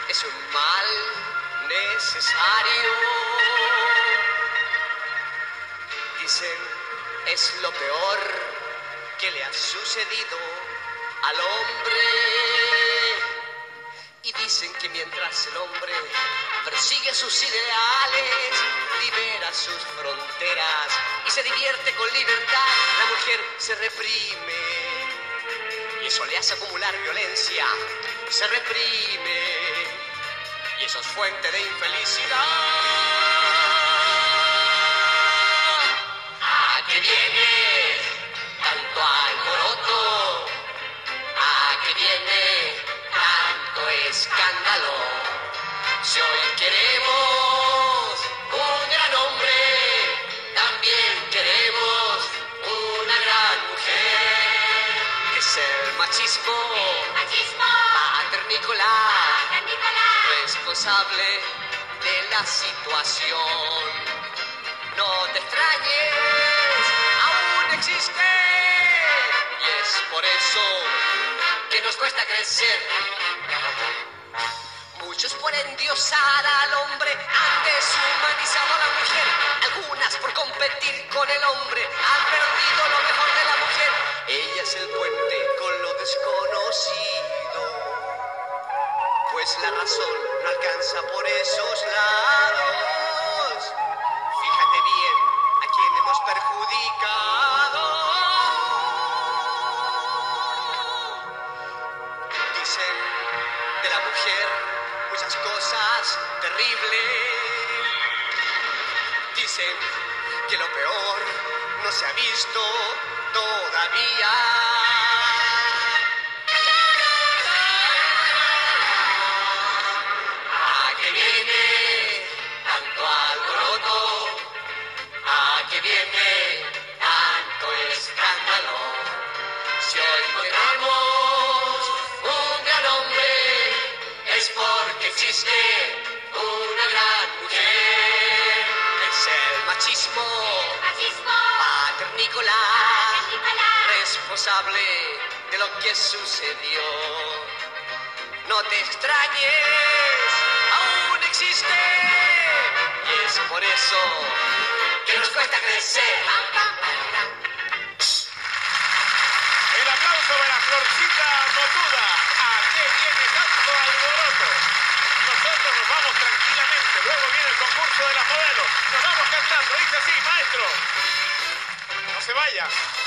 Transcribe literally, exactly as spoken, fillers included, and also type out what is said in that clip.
es un mal necesario. Dicen, es lo peor que le ha sucedido al hombre. Y dicen que mientras el hombre persigue sus ideales, libera sus fronteras y se divierte con libertad, la mujer se reprime y eso le hace acumular violencia. Se reprime y eso es fuente de infelicidad. ¿A qué viene tanto alboroto? ¿A qué viene tanto escándalo? Si hoy queremos un gran hombre, también queremos una gran mujer. Es el machismo, el machismo paternicolá, paternicolá, responsable de la situación. No te extrañes, aún existe, y es por eso que nos cuesta crecer. Muchos por endiosar al hombre han deshumanizado a la mujer. Algunas por competir con el hombre han perdido lo mejor de la mujer. Ella es el puente con lo desconocido, pues la razón no alcanza por esos lados. Fíjate bien a quién hemos perjudicado. Dicen de la mujer muchas cosas terribles. Dicen que lo peor no se ha visto todavía. ¿A qué viene tanto alboroto? ¿A qué viene tanto escándalo? Si hoy tenemos un gran hombre, es porque existe una gran mujer. Es el machismo, machismo paternicolá, paternicolá, responsable de lo que sucedió. No te extrañes, aún existe, y es por eso que nos cuesta crecer. El aplauso de la florcita botuda. ¿A qué viene tanto alboroto? Nosotros nos vamos tranquilamente. Luego viene el concurso de las modelos. Nos vamos cantando. Dice así, maestro. No se vaya.